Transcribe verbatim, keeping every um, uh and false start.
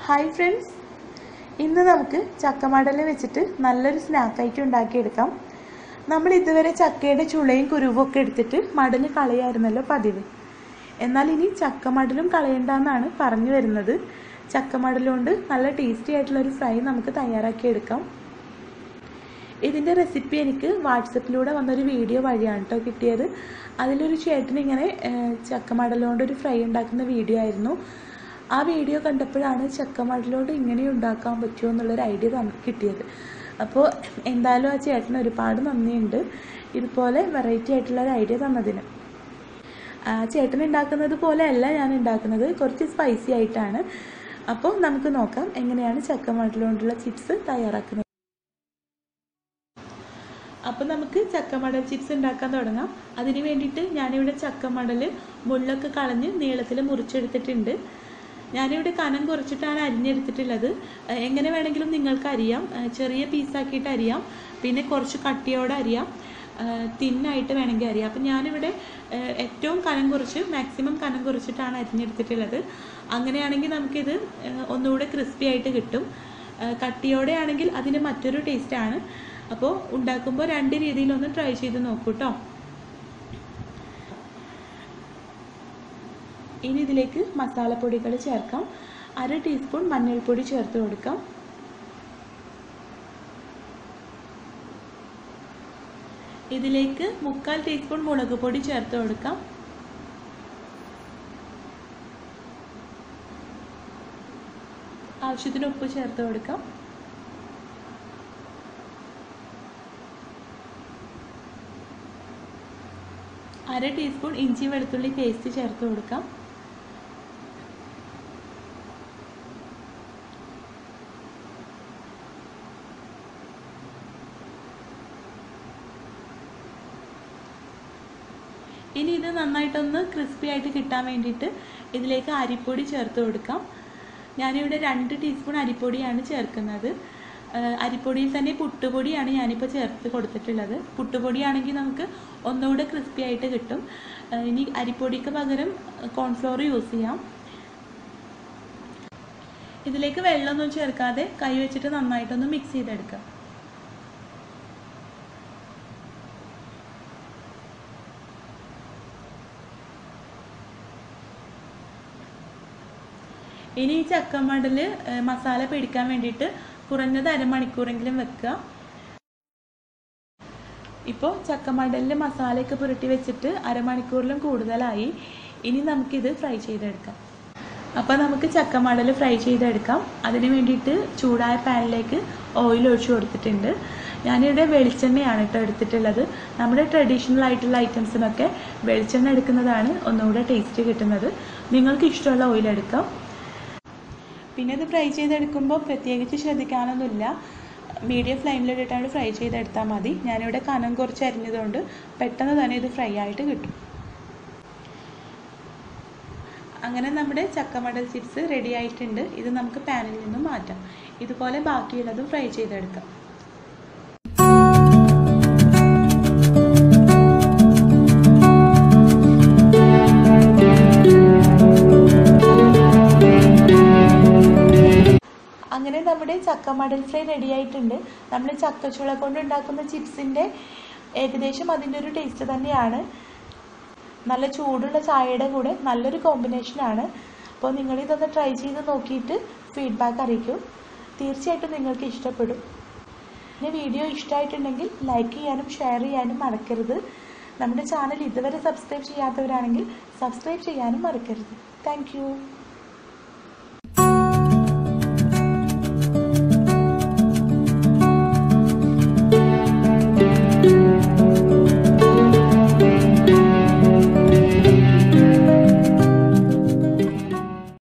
Hi friends, ഇന്ന് നമുക്ക് ചക്കമടൽ വെച്ചിട്ട് നല്ലൊരു സ്നാക്ക് ഐറ്റം ഉണ്ടാക്കിയെടുക്കാം. നമ്മൾ ഇതുവരെ ചക്കയുടെ ചുളയും കുരുവും ഒക്കെ എടുത്തിട്ട് മടൽ കളയായിരുന്നല്ലോ പതിവ്. എന്നാൽ ഇനി ചക്കമടലും കളയണ്ടെന്നാണ് പറഞ്ഞു വരുന്നത്. ചക്കമടലുകൊണ്ട് നല്ല ടേസ്റ്റി ആയിട്ടുള്ളൊരു ഫ്രൈ നമുക്ക് തയ്യാറാക്കിയെടുക്കാം. ഇതിൻ്റെ റെസിപ്പി എനിക്ക് വാട്സപ്പിലൂടെ വന്നൊരു വീഡിയോ വഴിയാണ് കേട്ടോ കിട്ടിയത്. അതിലൊരു ചേട്ടൻ ഇങ്ങനെ ചക്കമടലുകൊണ്ട് ഒരു ഫ്രൈ ഉണ്ടാക്കുന്ന വീഡിയോ ആയിരുന്നു. ആ വീഡിയോ കണ്ടപ്പോഴാണ് ചക്കമടലോട് ഇങ്ങനെ ഉണ്ടാക്കാൻ പറ്റുമോ എന്നുള്ളൊരു ഐഡിയ നമുക്ക് കിട്ടിയത്. അപ്പോൾ എന്തായാലും ആ ചേട്ടന് ഒരുപാട് നന്ദിയുണ്ട് ഇതുപോലെ വെറൈറ്റി ആയിട്ടുള്ളൊരു ഐഡിയ തന്നതിന്. ആ ചേട്ടൻ ഉണ്ടാക്കുന്നത് പോലെയല്ല ഞാൻ ഉണ്ടാക്കുന്നത്, കുറച്ച് സ്പൈസി ആയിട്ടാണ്. അപ്പോൾ നമുക്ക് നോക്കാം എങ്ങനെയാണ് ചക്കമടലുകൊണ്ടുള്ള ചിപ്സ് തയ്യാറാക്കുന്നത്. അപ്പോൾ നമുക്ക് ചക്കമടൽ ചിപ്സ് ഉണ്ടാക്കാൻ തുടങ്ങാം. അതിന് വേണ്ടിയിട്ട് ഞാനിവിടെ ചക്കമടൽ മുള്ളൊക്കെ കളഞ്ഞ് നീളത്തിൽ മുറിച്ചെടുത്തിട്ടുണ്ട്. ഞാനിവിടെ കനം കുറച്ചിട്ടാണ് അരിഞ്ഞെടുത്തിട്ടുള്ളത്. എങ്ങനെ വേണമെങ്കിലും നിങ്ങൾക്ക് അരിയാം, ചെറിയ പീസാക്കിയിട്ട് അരിയാം, പിന്നെ കുറച്ച് കട്ടിയോടെ അരിയാം, തിന്നായിട്ട് വേണമെങ്കിൽ അരിയാം. അപ്പം ഞാനിവിടെ ഏറ്റവും കനം കുറച്ച് മാക്സിമം കനം കുറച്ചിട്ടാണ് അരിഞ്ഞെടുത്തിട്ടുള്ളത്. അങ്ങനെയാണെങ്കിൽ നമുക്കിത് ഒന്നുകൂടെ ക്രിസ്പി ആയിട്ട് കിട്ടും. കട്ടിയോടെ ആണെങ്കിൽ അതിന് മറ്റൊരു ടേസ്റ്റാണ്. അപ്പോൾ ഉണ്ടാക്കുമ്പോൾ രണ്ട് രീതിയിലൊന്ന് ട്രൈ ചെയ്ത് നോക്കൂ കേട്ടോ. ഇനി ഇതിലേക്ക് മസാലപ്പൊടികൾ ചേർക്കാം. അര ടീസ്പൂൺ മഞ്ഞൾപ്പൊടി ചേർത്ത് കൊടുക്കാം. ഇതിലേക്ക് മുക്കാൽ ടീസ്പൂൺ മുളക് പൊടി ചേർത്ത് കൊടുക്കാം. ആവശ്യത്തിന് ഉപ്പ് ചേർത്ത് കൊടുക്കാം. അര ടീസ്പൂൺ ഇഞ്ചി വെളുത്തുള്ളി പേസ്റ്റ് ചേർത്ത് കൊടുക്കാം. ഇനി ഇത് നന്നായിട്ടൊന്ന് ക്രിസ്പി ആയിട്ട് കിട്ടാൻ വേണ്ടിയിട്ട് ഇതിലേക്ക് അരിപ്പൊടി ചേർത്ത് കൊടുക്കാം. ഞാനിവിടെ രണ്ട് ടീസ്പൂൺ അരിപ്പൊടിയാണ് ചേർക്കുന്നത്. അരിപ്പൊടിയിൽ തന്നെ പുട്ടുപൊടിയാണ് ഞാനിപ്പോൾ ചേർത്ത് കൊടുത്തിട്ടുള്ളത്. പുട്ടുപൊടിയാണെങ്കിൽ നമുക്ക് ഒന്നുകൂടെ ക്രിസ്പി ആയിട്ട് കിട്ടും. ഇനി അരിപ്പൊടിക്ക് പകരം കോൺഫ്ലോർ യൂസ് ചെയ്യാം. ഇതിലേക്ക് വെള്ളമൊന്നും ചേർക്കാതെ കൈ വെച്ചിട്ട് നന്നായിട്ടൊന്ന് മിക്സ് ചെയ്തെടുക്കാം. ഇനി ഈ ചക്കമടൽ മസാല പിടിക്കാൻ വേണ്ടിയിട്ട് കുറഞ്ഞത് അരമണിക്കൂറെങ്കിലും വെക്കുക. ഇപ്പോൾ ചക്കമടലിൽ മസാലയൊക്കെ പുരട്ടി വെച്ചിട്ട് അരമണിക്കൂറിലും കൂടുതലായി. ഇനി നമുക്കിത് ഫ്രൈ ചെയ്തെടുക്കാം. അപ്പോൾ നമുക്ക് ചക്കമടൽ ഫ്രൈ ചെയ്തെടുക്കാം. അതിന് വേണ്ടിയിട്ട് ചൂടായ പാനിലേക്ക് ഓയിൽ ഒഴിച്ചു കൊടുത്തിട്ടുണ്ട്. ഞാനിവിടെ വെളിച്ചെണ്ണയാണ് കേട്ടോ എടുത്തിട്ടുള്ളത്. നമ്മുടെ ട്രഡീഷണൽ ആയിട്ടുള്ള ഐറ്റംസിനൊക്കെ വെളിച്ചെണ്ണ എടുക്കുന്നതാണ് ഒന്നുകൂടെ ടേസ്റ്റ് കിട്ടുന്നത്. നിങ്ങൾക്ക് ഇഷ്ടമുള്ള ഓയിൽ എടുക്കാം. പിന്നെ ഇത് ഫ്രൈ ചെയ്തെടുക്കുമ്പോൾ പ്രത്യേകിച്ച് ശ്രദ്ധിക്കാനൊന്നുമില്ല. മീഡിയം ഫ്ലെയിമിലിട്ടിട്ടാണ് ഫ്രൈ ചെയ്തെടുത്താൽ മതി. ഞാനിവിടെ കനം കുറച്ച് അരിഞ്ഞതുകൊണ്ട് പെട്ടെന്ന് തന്നെ ഇത് ഫ്രൈ ആയിട്ട് കിട്ടും. അങ്ങനെ നമ്മുടെ ചക്കമടൽ ചിപ്സ് റെഡി ആയിട്ടുണ്ട്. ഇത് നമുക്ക് പാനിൽ നിന്നും മാറ്റാം. ഇതുപോലെ ബാക്കിയുള്ളതും ഫ്രൈ ചെയ്തെടുക്കാം. അങ്ങനെ നമ്മുടെ ചക്കമടൽ ഫ്രൈ റെഡി ആയിട്ടുണ്ട്. നമ്മൾ ചക്കച്ചുള കൊണ്ട് ഉണ്ടാക്കുന്ന ചിപ്സിൻ്റെ ഏകദേശം അതിൻ്റെ ഒരു ടേസ്റ്റ് തന്നെയാണ്. നല്ല ചൂടുള്ള ചായയുടെ കൂടെ നല്ലൊരു കോമ്പിനേഷനാണ്. അപ്പോൾ നിങ്ങളിതൊന്ന് ട്രൈ ചെയ്ത് നോക്കിയിട്ട് ഫീഡ്ബാക്ക് അറിയിക്കും. തീർച്ചയായിട്ടും നിങ്ങൾക്ക് ഇഷ്ടപ്പെടും. പിന്നെ വീഡിയോ ഇഷ്ടമായിട്ടുണ്ടെങ്കിൽ ലൈക്ക് ചെയ്യാനും ഷെയർ ചെയ്യാനും മറക്കരുത്. നമ്മുടെ ചാനൽ ഇതുവരെ സബ്സ്ക്രൈബ് ചെയ്യാത്തവരാണെങ്കിൽ സബ്സ്ക്രൈബ് ചെയ്യാനും മറക്കരുത്. താങ്ക്